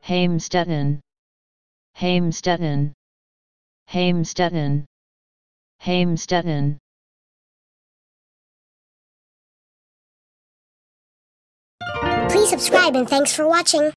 Heimstetten, Heimstetten, Heimstetten, Heimstetten. Please subscribe and thanks for watching.